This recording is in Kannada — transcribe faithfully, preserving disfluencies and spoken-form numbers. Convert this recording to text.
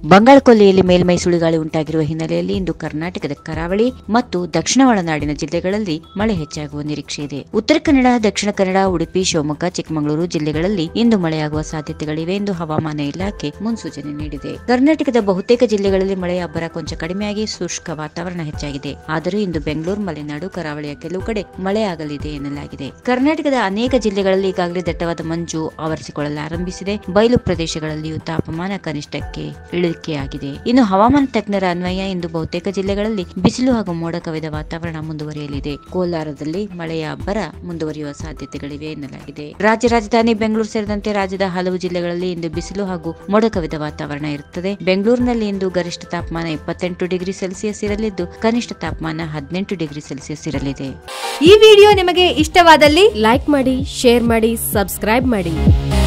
ಬಂಗಾಳಕೊಲ್ಲಿಯಲ್ಲಿ ಮೇಲ್ಮೈ ಸುಳಿಗಾಳಿ ಉಂಟಾಗಿರುವ ಹಿನ್ನೆಲೆಯಲ್ಲಿ ಇಂದು ಕರ್ನಾಟಕದ ಕರಾವಳಿ ಮತ್ತು ದಕ್ಷಿಣ ಒಳನಾಡಿನ ಜಿಲ್ಲೆಗಳಲ್ಲಿ ಮಳೆ ಹೆಚ್ಚಾಗುವ ನಿರೀಕ್ಷೆ ಇದೆ. ಉತ್ತರ ಕನ್ನಡ, ದಕ್ಷಿಣ ಕನ್ನಡ, ಉಡುಪಿ, ಶಿವಮೊಗ್ಗ, ಚಿಕ್ಕಮಗಳೂರು ಜಿಲ್ಲೆಗಳಲ್ಲಿ ಇಂದು ಮಳೆಯಾಗುವ ಸಾಧ್ಯತೆಗಳಿವೆ ಎಂದು ಹವಾಮಾನ ಇಲಾಖೆ ಮುನ್ಸೂಚನೆ ನೀಡಿದೆ. ಕರ್ನಾಟಕದ ಬಹುತೇಕ ಜಿಲ್ಲೆಗಳಲ್ಲಿ ಮಳೆಯ ಅಬ್ಬರ ಕೊಂಚ ಕಡಿಮೆಯಾಗಿ ಶುಷ್ಕ ವಾತಾವರಣ ಹೆಚ್ಚಾಗಿದೆ. ಆದರೂ ಇಂದು ಬೆಂಗಳೂರು, ಮಲೆನಾಡು, ಕರಾವಳಿಯ ಕೆಲವು ಕಡೆ ಮಳೆಯಾಗಲಿದೆ ಎನ್ನಲಾಗಿದೆ. ಕರ್ನಾಟಕದ ಅನೇಕ ಜಿಲ್ಲೆಗಳಲ್ಲಿ ಈಗಾಗಲೇ ದಟ್ಟವಾದ ಮಂಜು ಆವರಿಸಿಕೊಳ್ಳಲಾರಂಭಿಸಿದೆ. ಬಯಲು ಪ್ರದೇಶಗಳಲ್ಲಿಯೂ ತಾಪಮಾನ ಕನಿಷ್ಠಕ್ಕೆ ಇಳಿಕೆಯಾಗಿದೆ. ಇನ್ನು ಹವಾಮಾನ ತಜ್ಞರ ಅನ್ವಯ ಇಂದು ಬಹುತೇಕ ಜಿಲ್ಲೆಗಳಲ್ಲಿ ಬಿಸಿಲು ಹಾಗೂ ಮೋಡ ಕವಿದ ವಾತಾವರಣ ಮುಂದುವರಿಯಲಿದೆ. ಕೋಲಾರದಲ್ಲಿ ಮಳೆಯ ಅಬ್ಬರ ಮುಂದುವರಿಯುವ ಸಾಧ್ಯತೆಗಳಿವೆ ಎನ್ನಲಾಗಿದೆ. ರಾಜ್ಯ ರಾಜಧಾನಿ ಬೆಂಗಳೂರು ಸೇರಿದಂತೆ ರಾಜ್ಯದ ಹಲವು ಜಿಲ್ಲೆಗಳಲ್ಲಿ ಇಂದು ಬಿಸಿಲು ಹಾಗೂ ಮೋಡ ಕವಿದ ವಾತಾವರಣ ಇರುತ್ತದೆ. ಬೆಂಗಳೂರಿನಲ್ಲಿ ಇಂದು ಗರಿಷ್ಠ ತಾಪಮಾನ ಇಪ್ಪತ್ತೆಂಟು ಡಿಗ್ರಿ ಸೆಲ್ಸಿಯಸ್ ಇರಲಿದ್ದು ಕನಿಷ್ಠ ತಾಪಮಾನ ಹದಿನೆಂಟು ಡಿಗ್ರಿ ಸೆಲ್ಸಿಯಸ್ ಇರಲಿದೆ. ಈ ವಿಡಿಯೋ ನಿಮಗೆ ಇಷ್ಟವಾದಲ್ಲಿ ಲೈಕ್ ಮಾಡಿ, ಶೇರ್ ಮಾಡಿ, ಸಬ್ಸ್ಕ್ರೈಬ್ ಮಾಡಿ.